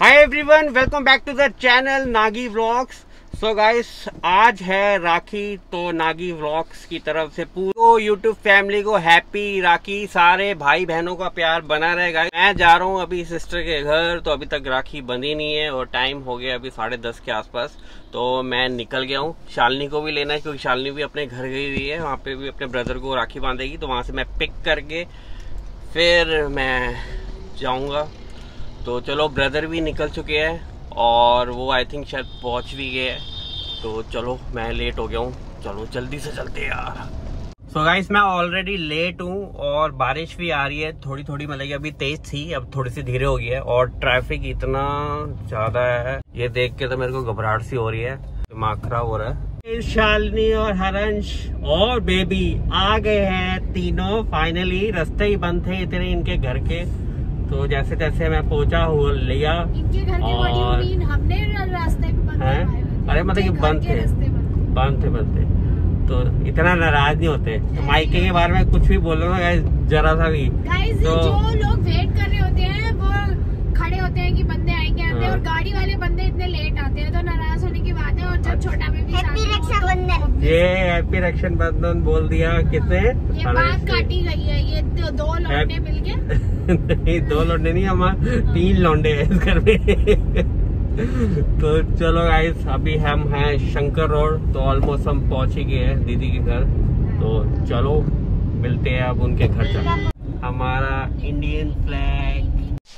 Hi everyone, welcome back to the channel Nagi vlogs. So guys, आज है राखी, तो Nagi vlogs की तरफ से पूरी यूट्यूब फैमिली को हैप्पी राखी। सारे भाई बहनों का प्यार बना रहेगा। मैं जा रहा हूँ अभी सिस्टर के घर, तो अभी तक राखी बंधी नहीं है और टाइम हो गया अभी 10:30 के आसपास। तो मैं निकल गया हूँ। शालिनी को भी लेना है क्योंकि शालिनी भी अपने घर गई हुई है, वहाँ पे भी अपने ब्रदर को राखी बांधेगी। तो वहाँ से मैं पिक करके फिर मैं जाऊँगा। तो चलो, ब्रदर भी निकल चुके हैं और वो आई थिंक शायद पहुंच भी गए। तो चलो, मैं लेट हो गया हूँ, चलो जल्दी से चलते यार। सो गाइस, मैं ऑलरेडी लेट हूँ और बारिश भी आ रही है थोड़ी थोड़ी, मतलब अभी तेज थी, अब थोड़ी सी धीरे हो गई है। और ट्रैफिक इतना ज्यादा है, ये देख के तो मेरे को घबराहट सी हो रही है, दिमाग खराब हो रहा है। शालिनी और हरंश और बेबी आ गए हैं तीनों फाइनली। रास्ते ही बंद थे इतने इनके घर के, तो जैसे तैसे मैं पहुंचा हुआ लिया। इनके घर के और हमने रास्ते बंद है, अरे मतलब कि बंद थे तो इतना नाराज नहीं होते। माइके के बारे में कुछ भी बोलो ना जरा सा भी, तो जो लोग वेट कर रहे होते हैं वो खड़े होते हैं कि बंदे आएंगे आते हैं, और गाड़ी वाले बंदे इतने लेट आते हैं, तो नाराज होने की बात है। और जब छोटा बेबी ये हैप्पी रक्षाबंधन बोल दिया। कितने ये बात काटी गई है, ये दो लौंडे मिलके नहीं, 2 लौंडे नहीं, हम 3 लौंडे हैं इस घर में। तो चलो गाइस, अभी हम हैं शंकर रोड, तो ऑलमोस्ट हम पहुंच ही गए हैं दीदी के घर। तो चलो मिलते हैं अब उनके घर चल। हमारा Indian flag,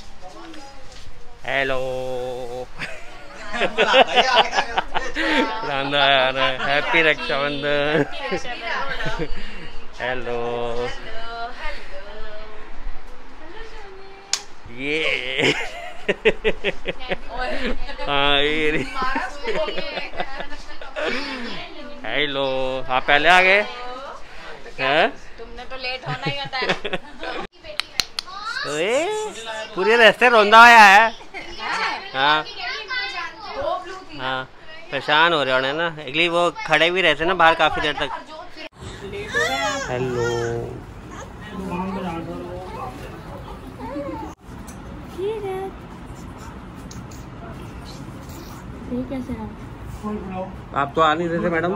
hello happy Rakshabandhan. Hello, ये हाँ ये हेलो, आप पहले आ गए हैं? तुमने तो लेट होना ही होता है। पूरे रास्ते रोंदा आया है। हाँ हाँ, परेशान हो रहे हो ना, अगली वो खड़े भी रहते ना बाहर काफी देर तक। हेलो, कैसे आप तो आ नहीं रहे थे मैडम?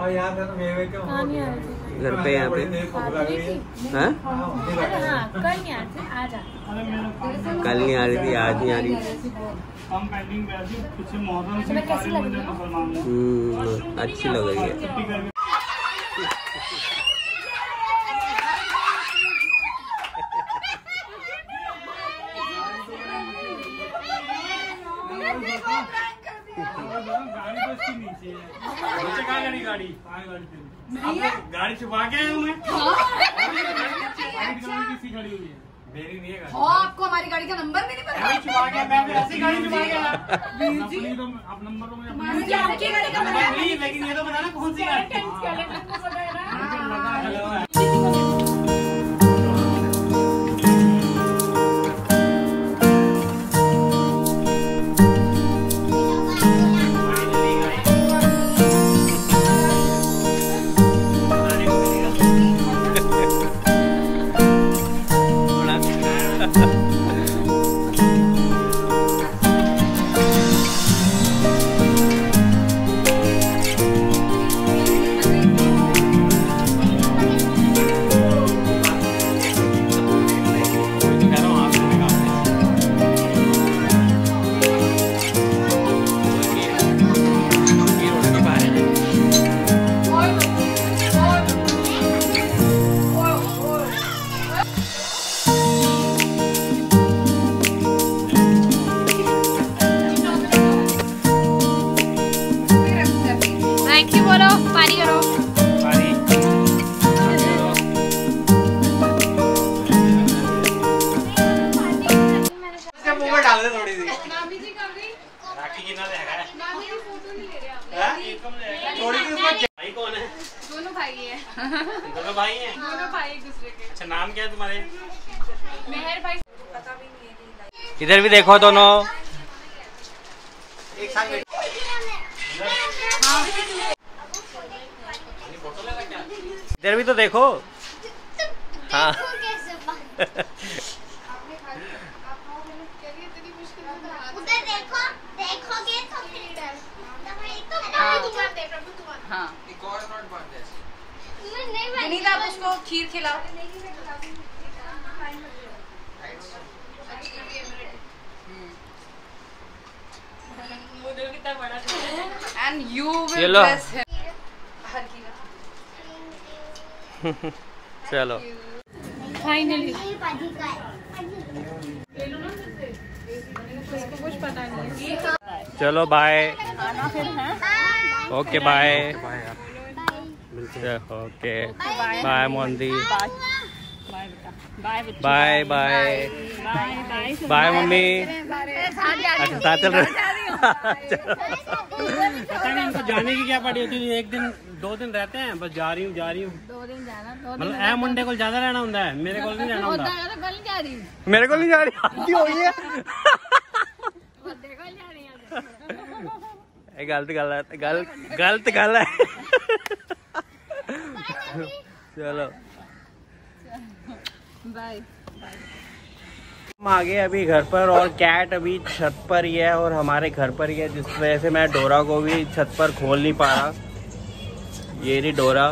घर पे यहाँ पे कल नहीं आ रही थी, आज नहीं आ रही। अच्छी लग रही है। गाड़ी छुपा के आया हूँ मैं। मेरी नहीं है। आपको हमारी गाड़ी का नंबर भी नहीं पता? छुपा के ऐसी गाड़ी छुपा के आप नंबर आपकी गाड़ी का नंबर नहीं, लेकिन ये तो बताना कौन सी गाड़ी। दोनों भाई हैं? दोनों भाई एक दूसरे के। अच्छा, नाम क्या है तुम्हारे? मेहर भाई, पता भी नहीं है। इधर भी देखो दोनों एक साथ। इधर भी तो देखो। हाँ उधर देखो। हाँ एक और नॉट बांध है। विनीत आप उसको खीर खिलाओ। And you will bless him. चलो फाइनली चलो bye. Okay bye. Okay bye मोंदी। Bye bye bye mummy. अच्छा साथ चल रहे। पता नहीं इनको जाने की क्या पड़ी होती है। एक दिन 2 दिन रहते हैं बस। जा रही हूँ 2 दिन जाना, 2 मतलब ए मुंडे को ज्यादा रहना होता है, मेरे को नहीं रहना होता। दिन मेरे को नहीं जा रही आती हो गई है। गलत गल है। चलो बाय। हम आ गए अभी घर पर और कैट अभी छत पर ही है और हमारे घर पर ही है, जिस वजह से मैं डोरा को भी छत पर खोल नहीं पा रहा। ये रही डोरा।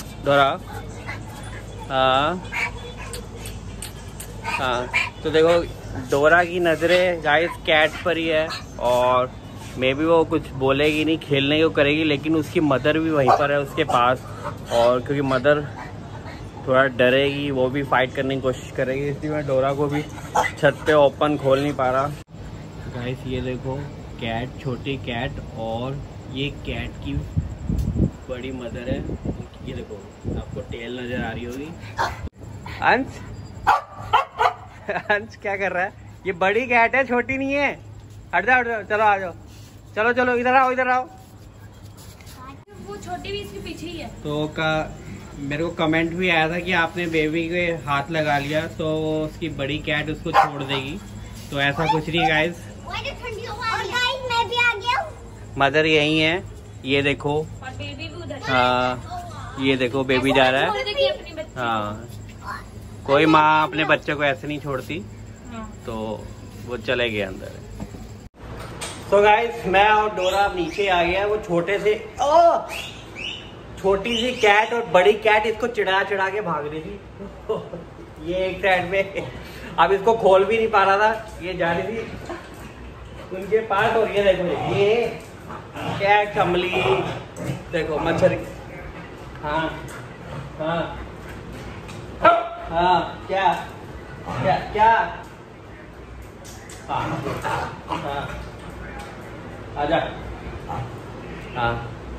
हाँ तो देखो डोरा की नज़रें गाइस कैट पर ही है और मे भी वो कुछ बोलेगी नहीं, खेलने को करेगी, लेकिन उसकी मदर भी वहीं पर है उसके पास। और क्योंकि मदर थोड़ा डरेगी, वो भी फाइट करने की कोशिश करेगी, इसलिए मैं डोरा को भी छत पे ओपन खोल नहीं पा रहा। गाइस ये देखो कैट, छोटी कैट और ये कैट की बड़ी मदर है। ये देखो आपको टेल नजर आ रही होगी। अंश अंश क्या कर रहा है? ये बड़ी कैट है, छोटी नहीं है। हट जाओ चलो आ जाओ। चलो इधर आओ। वो छोटी भी इसके पीछे ही है। तो मेरे को कमेंट भी आया था कि आपने बेबी के हाथ लगा लिया तो उसकी बड़ी कैट उसको छोड़ देगी, तो ऐसा कुछ नहीं गाइस। मैं भी आ गया हूँ। मदर यही है, ये देखो। और बेबी भी उधर। हाँ ये देखो बेबी जा रहा है। हाँ कोई माँ अपने बच्चे को ऐसे नहीं छोड़ती, तो वो चले गए अंदर। तो गाइस मैं और डोरा नीचे आ गया। वो छोटी सी कैट और बड़ी कैट इसको चिढ़ा के भाग रही थी। ये एक साइड में अब इसको खोल भी नहीं पा रहा था, ये जा रही थी उनके पास। और ये देखो ये कैट कमली देखो मच्छर। हाँ क्या हाँ आजा। हाँ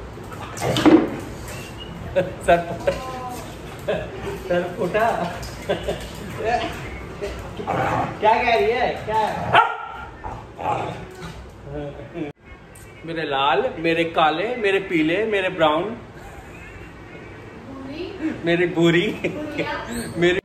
सर फुटा। क्या कह रही है? क्या मेरे लाल, मेरे काले, मेरे पीले, मेरे ब्राउन, मेरी भूरी, मेरी